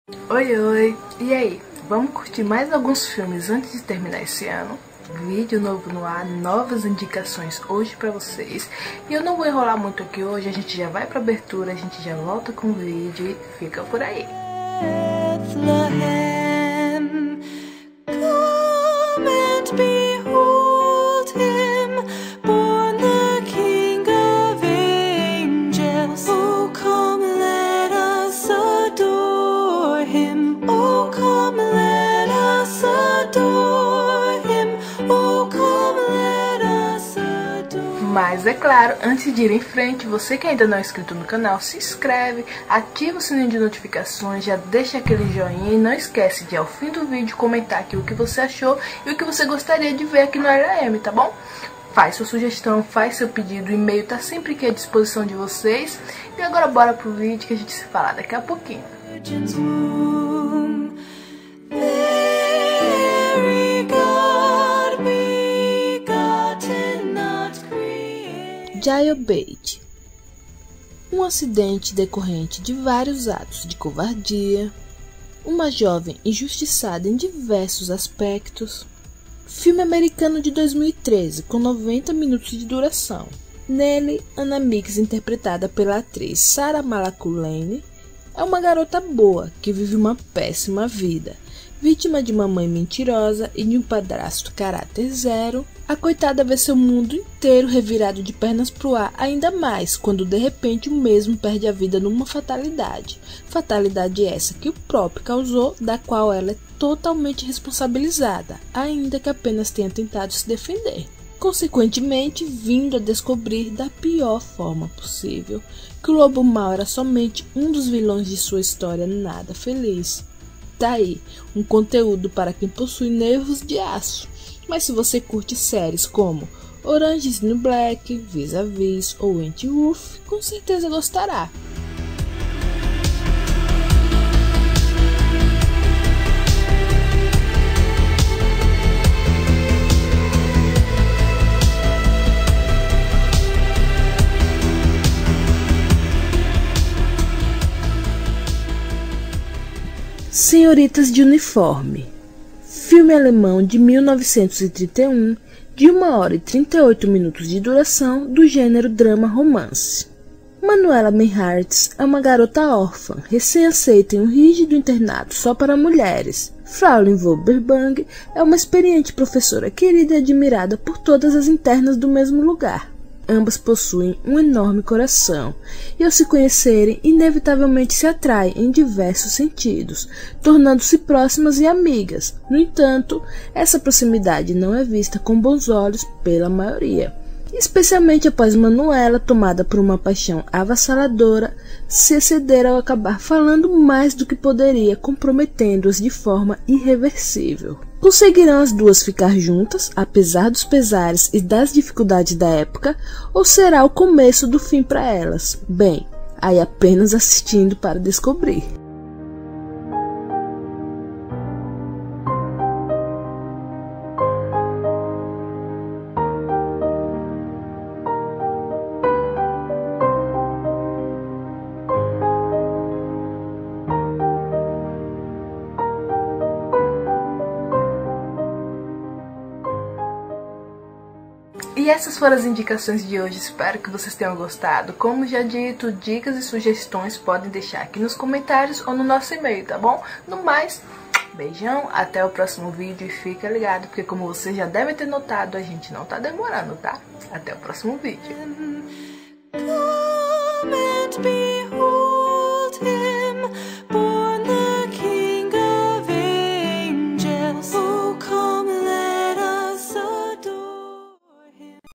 Oi, oi! E aí, vamos curtir mais alguns filmes antes de terminar esse ano? Vídeo novo no ar, novas indicações hoje pra vocês. E eu não vou enrolar muito aqui hoje, a gente já vai pra abertura, a gente já volta com o vídeo e fica por aí. Bethlehem, come and behold him, born the King of angels. Oh, come, let us adore him. Oh, come, let us adore him. Oh, come, let us adore. Mas é claro, antes de ir em frente, você que ainda não é inscrito no canal, se inscreve, ativa o sininho de notificações, já deixa aquele joinha e não esquece de ao fim do vídeo comentar aqui o que você achou e o que você gostaria de ver aqui no LAM, tá bom? Faz sua sugestão, faz seu pedido, o e-mail tá sempre aqui à disposição de vocês. E agora bora pro vídeo que a gente se fala daqui a pouquinho. Virgin's womb, very God begotten, not created. Jailbait. Um acidente decorrente de vários atos de covardia, uma jovem injustiçada em diversos aspectos. Filme americano de 2013 com 90 minutos de duração. Nele, Anna Mix, interpretada pela atriz Sarah Malaculene, é uma garota boa que vive uma péssima vida. Vítima de uma mãe mentirosa e de um padrasto caráter zero, a coitada vê seu mundo inteiro revirado de pernas pro ar, ainda mais quando de repente o mesmo perde a vida numa fatalidade. Fatalidade essa que o próprio causou, da qual ela é totalmente responsabilizada, ainda que apenas tenha tentado se defender. Consequentemente, vindo a descobrir da pior forma possível que o lobo mau era somente um dos vilões de sua história nada feliz. Daí, um conteúdo para quem possui nervos de aço. Mas se você curte séries como Orange is the New Black, Vis-a-Vis ou Wentworth, com certeza gostará. Senhoritas de Uniforme. Filme alemão de 1931, de 1 hora e 38 minutos de duração, do gênero drama-romance. Manuela Meinhardt é uma garota órfã, recém-aceita em um rígido internato só para mulheres. Fraulein Woberbang é uma experiente professora querida e admirada por todas as internas do mesmo lugar. Ambas possuem um enorme coração e, ao se conhecerem, inevitavelmente se atraem em diversos sentidos, tornando-se próximas e amigas. No entanto, essa proximidade não é vista com bons olhos pela maioria, especialmente após Manuela, tomada por uma paixão avassaladora, se exceder ao acabar falando mais do que poderia, comprometendo-as de forma irreversível. Conseguirão as duas ficar juntas, apesar dos pesares e das dificuldades da época, ou será o começo do fim para elas? Bem, aí apenas assistindo para descobrir. E essas foram as indicações de hoje, espero que vocês tenham gostado. Como já dito, dicas e sugestões podem deixar aqui nos comentários ou no nosso e-mail, tá bom? No mais, beijão, até o próximo vídeo e fica ligado, porque como vocês já devem ter notado, a gente não tá demorando, tá? Até o próximo vídeo. Come and be